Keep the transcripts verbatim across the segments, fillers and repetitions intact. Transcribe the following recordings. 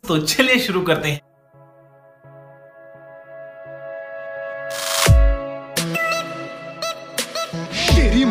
तो चलिए शुरू करते हैं। तेरी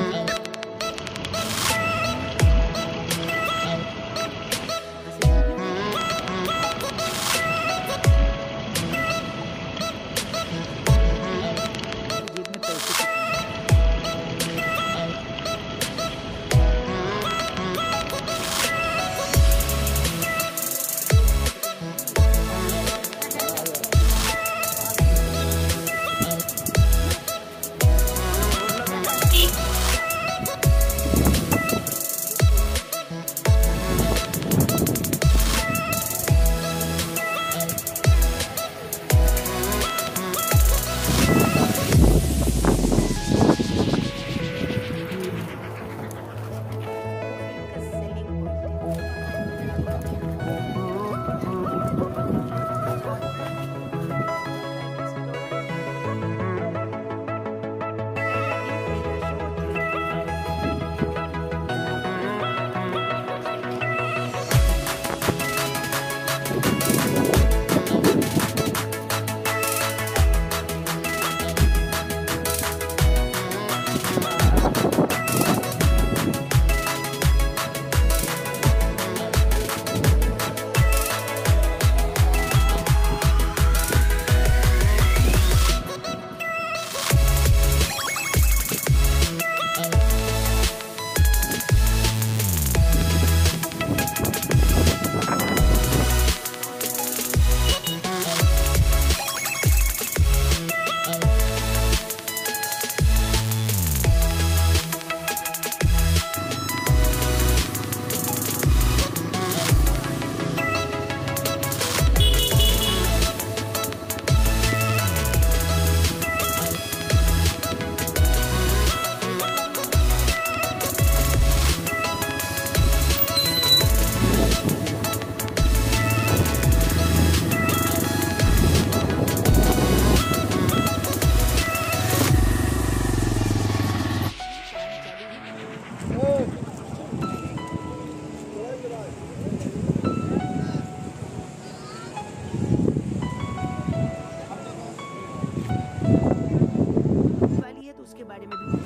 वाली है तो उसके बारे में भी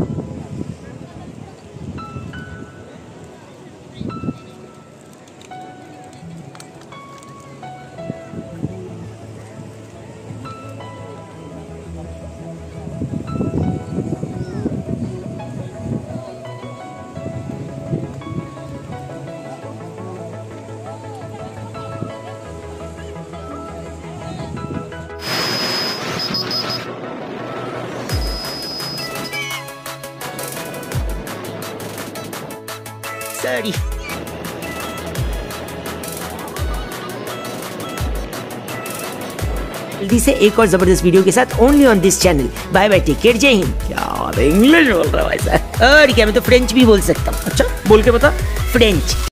सॉरी। जल्दी से एक और जबरदस्त वीडियो के साथ only on this channel. Bye bye, take care, जय हिंद। क्या इंग्लिश बोल रहा है भाई साहब, और क्या मैं तो फ्रेंच भी बोल सकता हूँ। अच्छा बोल के बता। फ्रेंच।